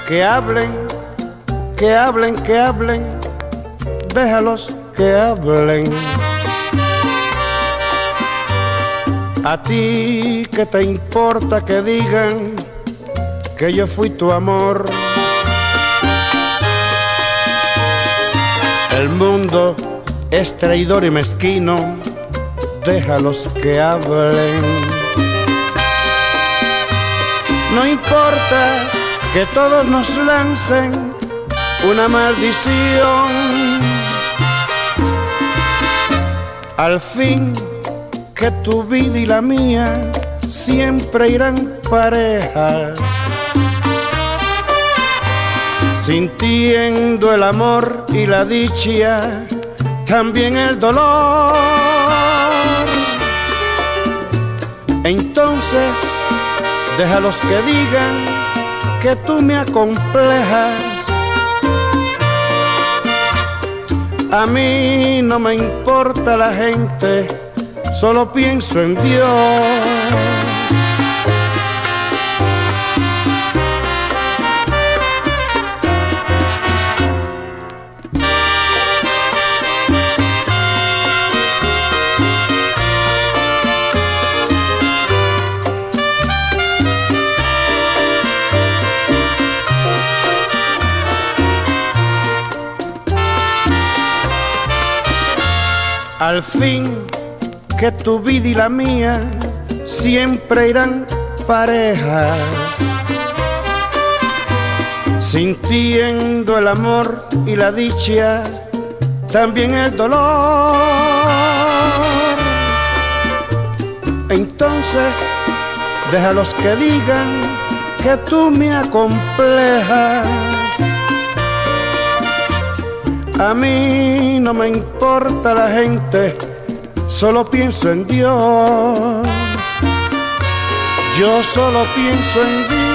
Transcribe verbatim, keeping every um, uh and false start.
Que hablen, que hablen, que hablen, déjalos que hablen. A ti, ¿qué te importa que digan que yo fui tu amor? El mundo es traidor y mezquino, déjalos que hablen. No importa que todos nos lancen una maldición, al fin que tu vida y la mía siempre irán parejas, sintiendo el amor y la dicha, también el dolor. Entonces, déjalos que digan que tú me acomplejas. A mí no me importa la gente, solo pienso en Dios. Al fin que tu vida y la mía siempre irán parejas, sintiendo el amor y la dicha, también el dolor. Entonces, déjalos que digan que tú me acomplejas. A mí no me importa la gente, solo pienso en Dios. Yo solo pienso en Dios.